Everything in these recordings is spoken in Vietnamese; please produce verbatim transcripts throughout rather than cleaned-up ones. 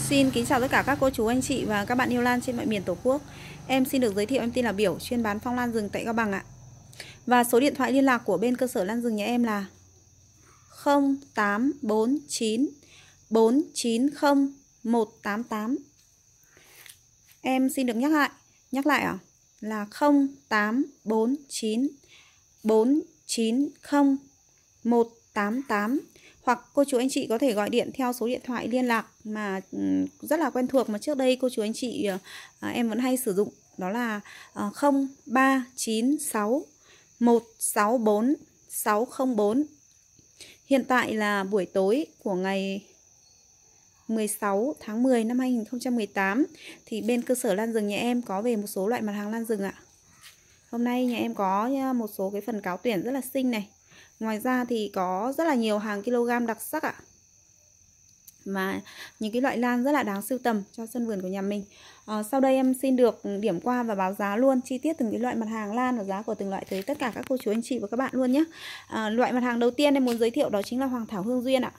Xin kính chào tất cả các cô chú anh chị và các bạn yêu lan trên mọi miền Tổ quốc. Em xin được giới thiệu, em tên là Biểu, chuyên bán phong lan rừng tại Cao Bằng ạ. Và số điện thoại liên lạc của bên cơ sở lan rừng nhà em là không tám bốn chín bốn chín không một tám tám. Em xin được nhắc lại, nhắc lại ạ, là không tám bốn chín bốn chín không một tám tám. Hoặc cô chú anh chị có thể gọi điện theo số điện thoại liên lạc mà rất là quen thuộc mà trước đây cô chú anh chị à, em vẫn hay sử dụng, đó là à, không ba chín sáu một sáu bốn sáu không bốn. Hiện tại là buổi tối của ngày mười sáu tháng mười năm hai nghìn không trăm mười tám thì bên cơ sở lan rừng nhà em có về một số loại mặt hàng lan rừng ạ. Hôm nay nhà em có một số cái phần cáo tuyển rất là xinh này. Ngoài ra thì có rất là nhiều hàng kg đặc sắc ạ. Và những cái loại lan rất là đáng sưu tầm cho sân vườn của nhà mình. à, Sau đây em xin được điểm qua và báo giá luôn chi tiết từng cái loại mặt hàng lan và giá của từng loại tới tất cả các cô chú anh chị và các bạn luôn nhé. à, Loại mặt hàng đầu tiên em muốn giới thiệu đó chính là Hoàng Thảo Hương Duyên ạ.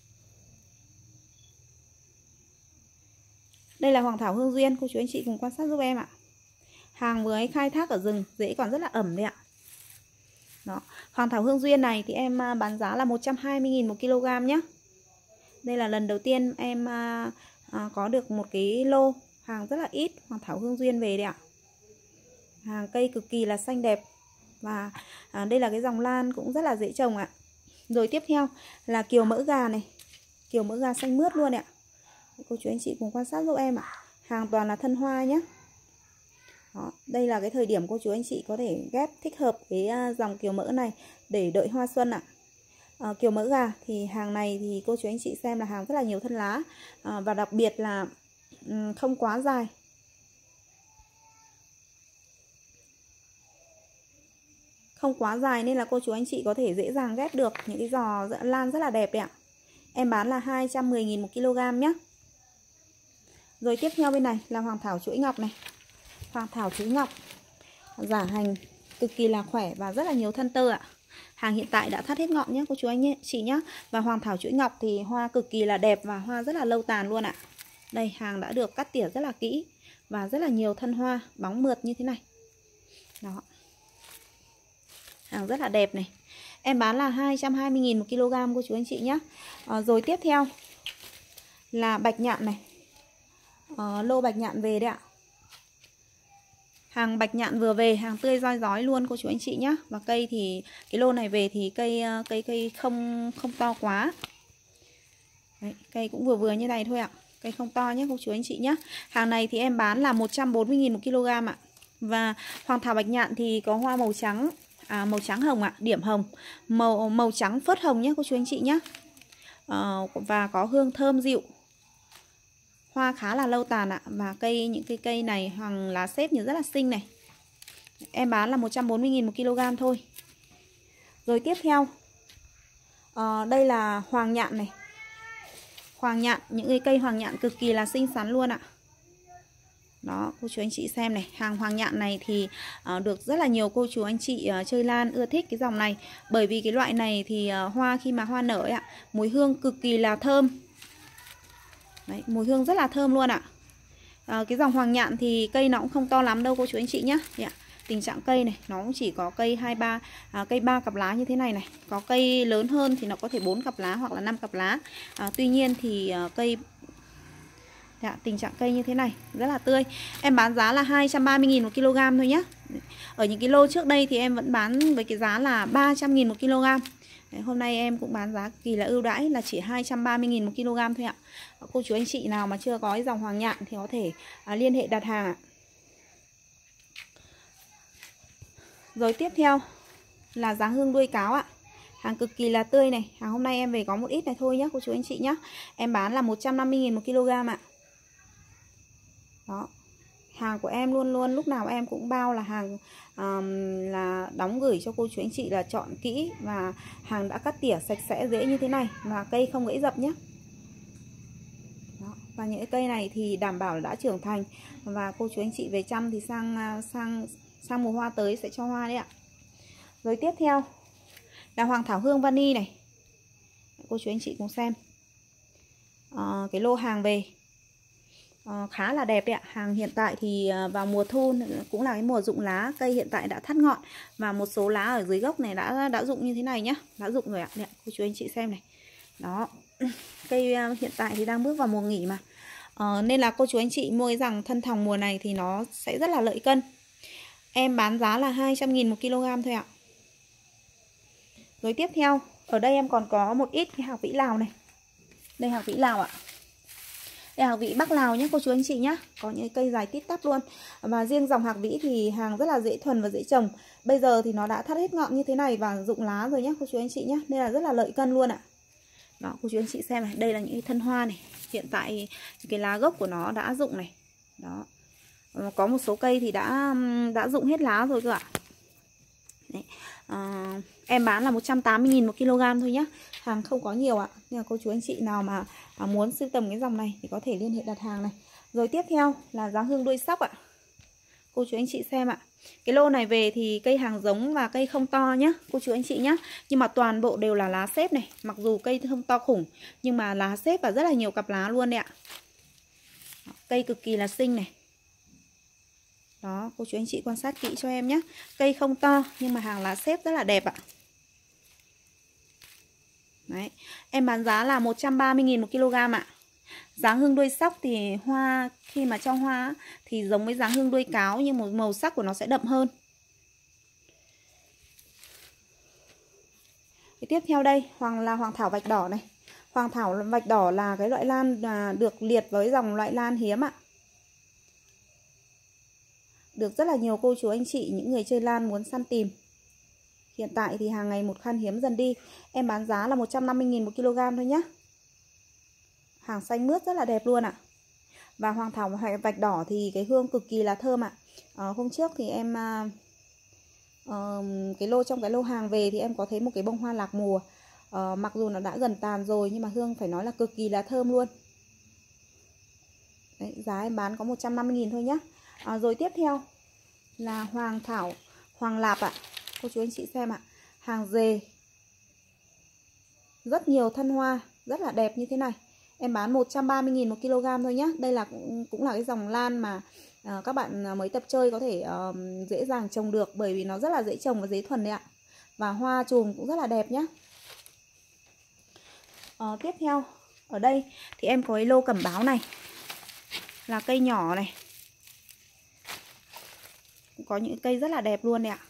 Đây là Hoàng Thảo Hương Duyên, cô chú anh chị cùng quan sát giúp em ạ. Hàng mới khai thác ở rừng, rễ còn rất là ẩm đấy ạ. Đó. Hoàng Thảo Hương Duyên này thì em bán giá là một trăm hai mươi nghìn một kg nhé. Đây là lần đầu tiên em à, à, có được một cái lô hàng rất là ít Hoàng Thảo Hương Duyên về đấy ạ. Hàng cây cực kỳ là xanh đẹp. Và à, đây là cái dòng lan cũng rất là dễ trồng ạ. Rồi tiếp theo là kiều mỡ gà này. Kiều mỡ gà xanh mướt luôn ạ. Cô chú anh chị cùng quan sát giúp em ạ. Hàng toàn là thân hoa nhé. Đó, đây là cái thời điểm cô chú anh chị có thể ghép thích hợp cái dòng kiều mỡ này để đợi hoa xuân ạ. À, kiều mỡ gà thì hàng này thì cô chú anh chị xem là hàng rất là nhiều thân lá, à, và đặc biệt là um, không quá dài. Không quá dài nên là cô chú anh chị có thể dễ dàng ghép được những cái giò lan rất là đẹp đấy ạ. Em bán là hai trăm mười nghìn một kg nhé. Rồi tiếp theo bên này là Hoàng Thảo chuỗi ngọc này. Hoàng Thảo chuỗi ngọc giả hành cực kỳ là khỏe và rất là nhiều thân tơ ạ. Hàng hiện tại đã thắt hết ngọn nhé cô chú anh chị nhé. Và Hoàng Thảo chuỗi ngọc thì hoa cực kỳ là đẹp và hoa rất là lâu tàn luôn ạ. Đây, hàng đã được cắt tỉa rất là kỹ và rất là nhiều thân hoa bóng mượt như thế này. Đó. Hàng rất là đẹp này. Em bán là hai trăm hai mươi nghìn một kg cô chú anh chị nhé. à, Rồi tiếp theo là bạch nhạn này. à, Lô bạch nhạn về đấy ạ. Hàng bạch nhạn vừa về, hàng tươi roi rói luôn cô chú anh chị nhé. Và cây thì cái lô này về thì cây cây cây không không to quá. Đấy, cây cũng vừa vừa như này thôi ạ. Cây không to nhé cô chú anh chị nhé. Hàng này thì em bán là một trăm bốn mươi nghìn một kg ạ. Và Hoàng Thảo bạch nhạn thì có hoa màu trắng, à, màu trắng hồng ạ, điểm hồng, màu màu trắng phớt hồng nhé cô chú anh chị nhé. à, Và có hương thơm dịu. Hoa khá là lâu tàn ạ. Và cây những cái cây này hoàng lá xếp như rất là xinh này. Em bán là một trăm bốn mươi nghìn một kg thôi. Rồi tiếp theo à, đây là hoàng nhạn này. Hoàng nhạn, những cái cây hoàng nhạn cực kỳ là xinh xắn luôn ạ. Đó, cô chú anh chị xem này. Hàng hoàng nhạn này thì uh, được rất là nhiều cô chú anh chị uh, chơi lan ưa thích cái dòng này. Bởi vì cái loại này thì uh, hoa khi mà hoa nở ấy ạ, mùi hương cực kỳ là thơm. Đấy, mùi hương rất là thơm luôn ạ. à, Cái dòng hoàng nhạn thì cây nó cũng không to lắm đâu cô chú anh chị nhé. Đấy, tình trạng cây này nó cũng chỉ có cây hai ba à, cây ba cặp lá như thế này này. Có cây lớn hơn thì nó có thể bốn cặp lá hoặc là năm cặp lá. à, Tuy nhiên thì uh, cây Dạ, tình trạng cây như thế này rất là tươi. Em bán giá là hai trăm ba mươi nghìn một kg thôi nhé. Ở những cái lô trước đây thì em vẫn bán với cái giá là ba trăm nghìn một kg. Đấy, hôm nay em cũng bán giá kỳ là ưu đãi là chỉ hai trăm ba mươi nghìn một kg thôi ạ. Cô chú anh chị nào mà chưa có cái dòng hoàng nhạn thì có thể à, liên hệ đặt hàng ạ. Rồi tiếp theo là dáng hương đuôi cáo ạ. Hàng cực kỳ là tươi này. Hàng hôm nay em về có một ít này thôi nhé cô chú anh chị nhé. Em bán là một trăm năm mươi nghìn một kg ạ. Đó. Hàng của em luôn luôn lúc nào em cũng bao là hàng um, là đóng gửi cho cô chú anh chị là chọn kỹ. Và hàng đã cắt tỉa sạch sẽ dễ như thế này. Và cây không gãy dập nhé. Đó. Và những cái cây này thì đảm bảo là đã trưởng thành. Và cô chú anh chị về chăm thì sang sang sang mùa hoa tới sẽ cho hoa đấy ạ. Rồi tiếp theo là Hoàng Thảo Hương Vani này. Cô chú anh chị cùng xem. à, Cái lô hàng về uh, khá là đẹp đấy ạ. Hàng hiện tại thì uh, vào mùa thu cũng là cái mùa rụng lá, cây hiện tại đã thắt ngọn và một số lá ở dưới gốc này đã đã rụng như thế này nhá, đã rụng rồi ạ. Đây, cô chú anh chị xem này. Đó. Cây uh, hiện tại thì đang bước vào mùa nghỉ mà. Uh, nên là cô chú anh chị mua cái dòng thân thòng mùa này thì nó sẽ rất là lợi cân. Em bán giá là hai trăm nghìn một kg thôi ạ. Rồi tiếp theo, ở đây em còn có một ít cái hạc vĩ Lào này. Đây hạc vĩ Lào ạ. Đây hạc vĩ Bắc Lào nhé cô chú anh chị nhé. Có những cây dài tít tắp luôn. Và riêng dòng hạc vĩ thì hàng rất là dễ thuần và dễ trồng. Bây giờ thì nó đã thắt hết ngọn như thế này và rụng lá rồi nhé cô chú anh chị nhé. Nên là rất là lợi cân luôn ạ. Đó cô chú anh chị xem này. Đây là những cái thân hoa này. Hiện tại cái lá gốc của nó đã rụng này. Đó. Có một số cây thì đã đã rụng hết lá rồi cơ ạ. Đấy. À, em bán là một trăm tám mươi nghìn một kg thôi nhé. Hàng không có nhiều ạ. Nhưng mà cô chú anh chị nào mà à, muốn sưu tầm cái dòng này thì có thể liên hệ đặt hàng này. Rồi tiếp theo là dáng hương đuôi sóc ạ. Cô chú anh chị xem ạ. Cái lô này về thì cây hàng giống và cây không to nhá cô chú anh chị nhá. Nhưng mà toàn bộ đều là lá xếp này. Mặc dù cây không to khủng nhưng mà lá xếp và rất là nhiều cặp lá luôn đấy ạ. Cây cực kỳ là xinh này. Đó, cô chú anh chị quan sát kỹ cho em nhé. Cây không to nhưng mà hàng lá xếp rất là đẹp ạ. Đấy, em bán giá là một trăm ba mươi nghìn một kg ạ. Dáng hương đuôi sóc thì hoa khi mà cho hoa thì giống với dáng hương đuôi cáo nhưng một màu sắc của nó sẽ đậm hơn. Cái tiếp theo đây hoàng là hoàng thảo vạch đỏ này. Hoàng thảo vạch đỏ là cái loại lan được liệt với dòng loại lan hiếm ạ. Được rất là nhiều cô chú anh chị, những người chơi lan muốn săn tìm. Hiện tại thì hàng ngày một khan hiếm dần đi. Em bán giá là một trăm năm mươi nghìn một kg thôi nhé. Hàng xanh mướt rất là đẹp luôn ạ. Và hoàng thảo vạch đỏ thì cái hương cực kỳ là thơm ạ. à, Hôm trước thì em uh, cái lô trong cái lô hàng về thì em có thấy một cái bông hoa lạc mùa. uh, Mặc dù nó đã gần tàn rồi nhưng mà hương phải nói là cực kỳ là thơm luôn. Đấy, giá em bán có một trăm năm mươi nghìn thôi nhé. À, rồi tiếp theo là hoàng thảo hoàng lạp ạ. Cô chú anh chị xem ạ. Hàng dề. Rất nhiều thân hoa. Rất là đẹp như thế này. Em bán một trăm ba mươi nghìn một kg thôi nhé. Đây là cũng, cũng là cái dòng lan mà à, các bạn mới tập chơi có thể uh, dễ dàng trồng được. Bởi vì nó rất là dễ trồng và dễ thuần đấy ạ. Và hoa chùm cũng rất là đẹp nhé. à, Tiếp theo ở đây thì em có cái lô cẩm báo này. Là cây nhỏ này. Có những cây rất là đẹp luôn đấy ạ.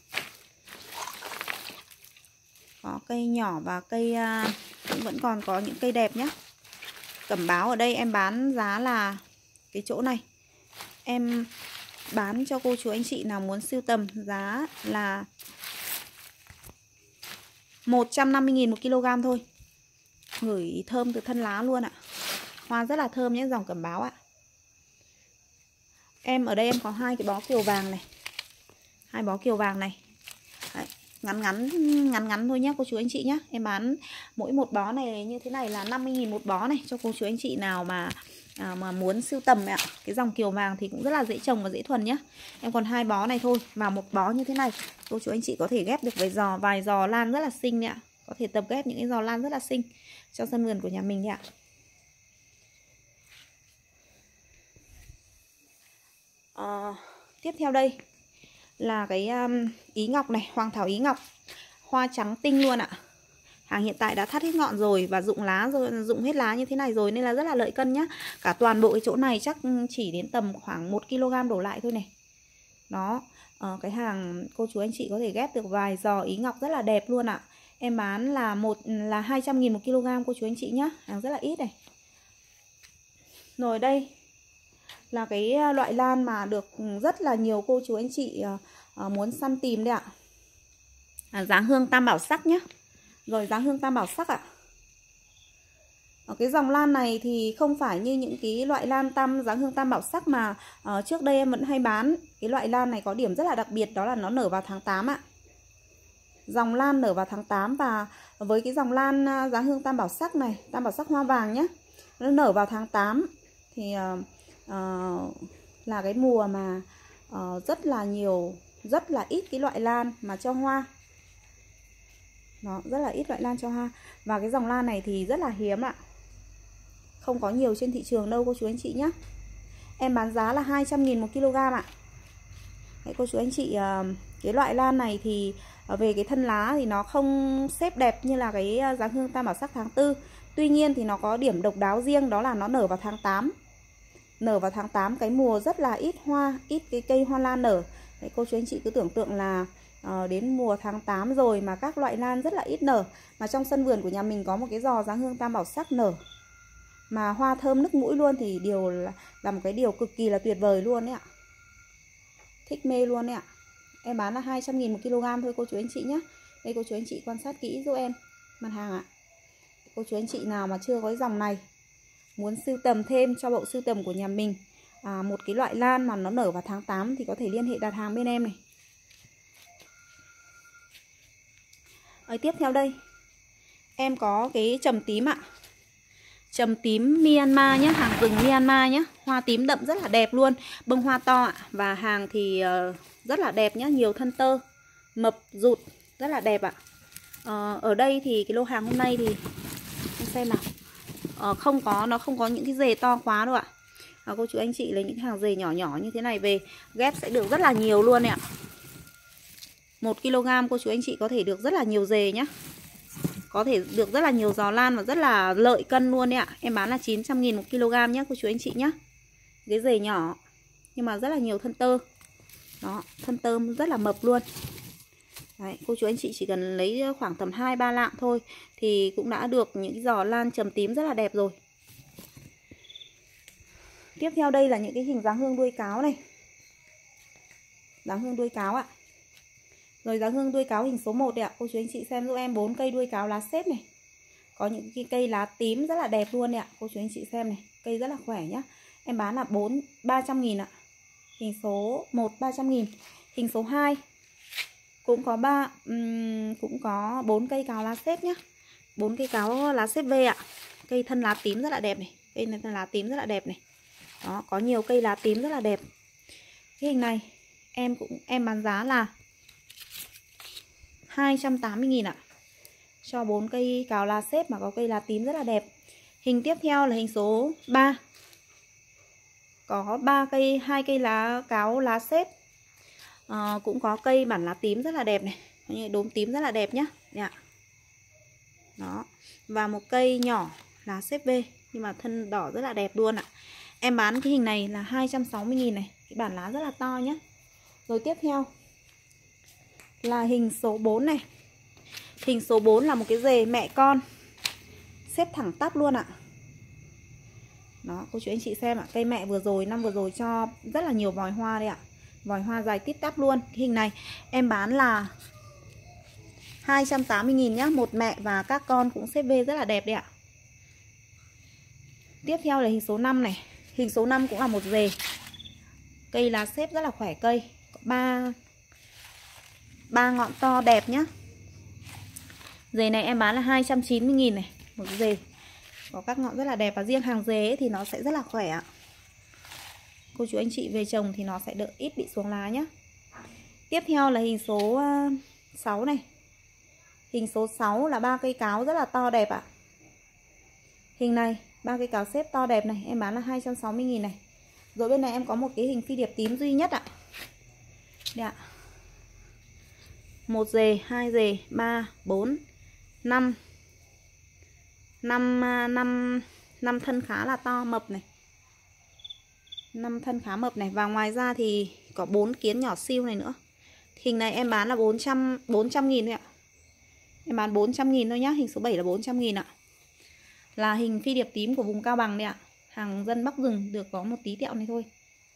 Có cây nhỏ và cây uh, cũng vẫn còn có những cây đẹp nhé. Cẩm báo ở đây em bán giá là cái chỗ này. Em bán cho cô chú anh chị nào muốn sưu tầm giá là một trăm năm mươi nghìn một kg thôi. Ngửi thơm từ thân lá luôn ạ. Hoa rất là thơm nhé, dòng cẩm báo ạ. Em ở đây em có hai cái bó kiều vàng này. Hai bó kiều vàng này. Đấy, ngắn ngắn ngắn ngắn thôi nhé cô chú anh chị nhé. Em bán mỗi một bó này như thế này là năm mươi nghìn một bó này cho cô chú anh chị nào mà à, mà muốn sưu tầm ạ. Cái dòng kiều vàng thì cũng rất là dễ trồng và dễ thuần nhé. Em còn hai bó này thôi và một bó như thế này. Cô chú anh chị có thể ghép được vài giò vài giò lan rất là xinh đấy ạ. Có thể tập ghép những cái giò lan rất là xinh cho sân vườn của nhà mình đấy ạ. À, tiếp theo đây là cái um, ý ngọc này, hoàng thảo ý ngọc. Hoa trắng tinh luôn ạ. Hàng hiện tại đã thắt hết ngọn rồi và rụng lá rồi, rụng hết lá như thế này rồi nên là rất là lợi cân nhá. Cả toàn bộ cái chỗ này chắc chỉ đến tầm khoảng một ki lô gam đổ lại thôi này. Đó, ờ, cái hàng cô chú anh chị có thể ghép được vài giò ý ngọc rất là đẹp luôn ạ. Em bán là một là hai trăm nghìn một kg cô chú anh chị nhá. Hàng rất là ít này. Rồi đây là cái loại lan mà được rất là nhiều cô chú anh chị uh, muốn săn tìm đấy ạ. À, dáng hương tam bảo sắc nhé. Rồi dáng hương tam bảo sắc ạ. Ở cái dòng lan này thì không phải như những cái loại lan tam dáng hương tam bảo sắc mà uh, trước đây em vẫn hay bán. Cái loại lan này có điểm rất là đặc biệt, đó là nó nở vào tháng tám ạ. Dòng lan nở vào tháng tám và với cái dòng lan uh, dáng hương tam bảo sắc này, tam bảo sắc hoa vàng nhé, nó nở vào tháng tám thì uh, uh, là cái mùa mà uh, rất là nhiều, rất là ít cái loại lan mà cho hoa. Đó, rất là ít loại lan cho hoa. Và cái dòng lan này thì rất là hiếm ạ. Không có nhiều trên thị trường đâu cô chú anh chị nhé. em bán giá là hai trăm nghìn một kg ạ. Đấy, cô chú anh chị, cái loại lan này thì về cái thân lá thì nó không xếp đẹp như là cái dáng hương tam bảo sắc tháng tư. Tuy nhiên thì nó có điểm độc đáo riêng, đó là nó nở vào tháng tám. Nở vào tháng tám, cái mùa rất là ít hoa, ít cái cây hoa lan nở. Đấy, cô chú anh chị cứ tưởng tượng là uh, đến mùa tháng tám rồi mà các loại lan rất là ít nở. Mà trong sân vườn của nhà mình có một cái giò dáng hương tam bảo sắc nở mà hoa thơm nức mũi luôn, thì điều là, là một cái điều cực kỳ là tuyệt vời luôn đấy ạ. Thích mê luôn đấy ạ. Em bán là hai trăm nghìn một kg thôi cô chú anh chị nhé. Đây cô chú anh chị quan sát kỹ giúp em mặt hàng ạ. Cô chú anh chị nào mà chưa có cái dòng này, muốn sưu tầm thêm cho bộ sưu tầm của nhà mình à, một cái loại lan mà nó nở vào tháng tám thì có thể liên hệ đặt hàng bên em này. Ở tiếp theo đây em có cái trầm tím ạ. Trầm tím Myanmar nhé, hàng rừng Myanmar nhé. Hoa tím đậm rất là đẹp luôn, bông hoa to ạ. Và hàng thì uh, rất là đẹp nhé, nhiều thân tơ, mập, rụt, rất là đẹp ạ. uh, Ở đây thì cái lô hàng hôm nay thì em xem nào, uh, không có, nó không có những cái dề to quá đâu ạ. uh, Cô chú anh chị lấy những hàng dề nhỏ nhỏ như thế này về ghép sẽ được rất là nhiều luôn ạ. Một ki lô gam cô chú anh chị có thể được rất là nhiều dề nhé. Có thể được rất là nhiều giò lan và rất là lợi cân luôn đấy ạ. Em bán là chín trăm nghìn một kg nhé cô chú anh chị nhé. Cái dề nhỏ nhưng mà rất là nhiều thân tơ. Đó, thân tơ rất là mập luôn. Đấy, cô chú anh chị chỉ cần lấy khoảng tầm hai ba lạng thôi thì cũng đã được những cái giò lan trầm tím rất là đẹp rồi. Tiếp theo đây là những cái hình dáng hương đuôi cáo này. Dáng hương đuôi cáo ạ. Rồi dáng hương đuôi cáo hình số một đây ạ. Cô chú anh chị xem giúp em bốn cây đuôi cáo lá xếp này. Có những cái cây lá tím rất là đẹp luôn đấy ạ. Cô chú anh chị xem này, cây rất là khỏe nhá. Em bán là ba trăm nghìn ạ. Hình số một ba trăm nghìn. Hình số hai cũng có ba um, cũng có bốn cây cáo lá xếp nhá. bốn cây cáo lá xếp V ạ. Cây thân lá tím rất là đẹp này. Cây thân lá tím rất là đẹp này. Đó, có nhiều cây lá tím rất là đẹp. Cái hình này em cũng em bán giá là hai trăm tám mươi nghìn ạ. Cho bốn cây cáo lá xếp mà có cây lá tím rất là đẹp. Hình tiếp theo là hình số ba. Có ba cây, hai cây lá cáo lá xếp. À, cũng có cây bản lá tím rất là đẹp này. Đốm tím rất là đẹp nhá. Đấy ạ. Đó. Và một cây nhỏ lá xếp V nhưng mà thân đỏ rất là đẹp luôn ạ. Em bán cái hình này là hai trăm sáu mươi nghìn này. Cái bản lá rất là to nhá. Rồi tiếp theo là hình số bốn này. Hình số bốn là một cái rề mẹ con xếp thẳng tắp luôn ạ. Đó, cô chú anh chị xem ạ. Cây mẹ vừa rồi, năm vừa rồi cho rất là nhiều vòi hoa đây ạ. Vòi hoa dài tít tắp luôn. Cái hình này em bán là hai trăm tám mươi nghìn nhá. Một mẹ và các con cũng xếp V rất là đẹp đấy ạ. Tiếp theo là hình số năm này. Hình số năm cũng là một rề. Cây lá xếp rất là khỏe cây. Có ba ba ngọn to đẹp nhá. Dề này em bán là hai trăm chín mươi nghìn này. Một dề có các ngọn rất là đẹp. Và riêng hàng dề thì nó sẽ rất là khỏe ạ. Cô chú anh chị về trồng thì nó sẽ đỡ ít bị xuống lá nhé. Tiếp theo là hình số sáu này. Hình số sáu là ba cây cáo rất là to đẹp ạ. Hình này ba cây cáo xếp to đẹp này. Em bán là hai trăm sáu mươi nghìn này. Rồi bên này em có một cái hình phi điệp tím duy nhất ạ. Đây ạ. Một dề, hai dề, ba, bốn, năm. Năm, năm, năm thân khá là to mập này. Năm thân khá mập này. Và ngoài ra thì có bốn kiến nhỏ siêu này nữa. Hình này em bán là bốn trăm, bốn trăm nghìn thôi ạ. Em bán bốn trăm nghìn thôi nhá. Hình số bảy là bốn trăm nghìn ạ. Là hình phi điệp tím của vùng Cao Bằng đấy ạ. Hàng dân Bắc rừng được có một tí tẹo này thôi.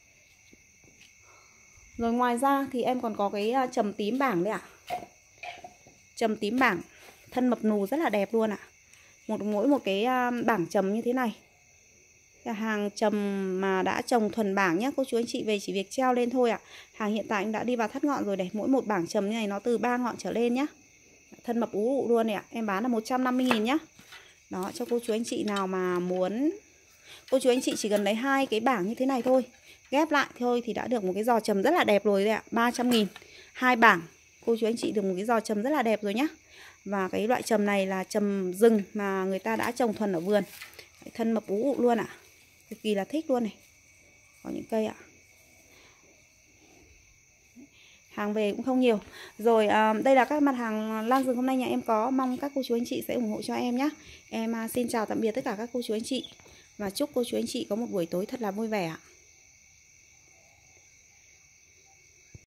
Rồi ngoài ra thì em còn có cái trầm tím bảng đấy ạ. Trầm tím bảng thân mập nù rất là đẹp luôn ạ. Một mỗi một cái bảng trầm như thế này. Là hàng trầm mà đã trồng thuần bảng nhé. Cô chú anh chị về chỉ việc treo lên thôi ạ. Hàng hiện tại đã đi vào thắt ngọn rồi này. Mỗi một bảng trầm như này nó từ ba ngọn trở lên nhá. Thân mập ú ụ luôn này ạ. Em bán là một trăm năm mươi nghìn nhá. Đó, cho cô chú anh chị nào mà muốn. Cô chú anh chị chỉ cần lấy hai cái bảng như thế này thôi, ghép lại thôi thì đã được một cái giò trầm rất là đẹp rồi đấy ạ. Ba trăm nghìn. Hai bảng cô chú anh chị được một cái giò trầm rất là đẹp rồi nhá. Và cái loại trầm này là trầm rừng mà người ta đã trồng thuần ở vườn. Thân mập ú ụ luôn ạ. Cực kỳ là thích luôn này. Có những cây ạ. Hàng về cũng không nhiều. Rồi à, đây là các mặt hàng lan rừng hôm nay nhà em có. Mong các cô chú anh chị sẽ ủng hộ cho em nhé. Em à, xin chào tạm biệt tất cả các cô chú anh chị. Và chúc cô chú anh chị có một buổi tối thật là vui vẻ ạ.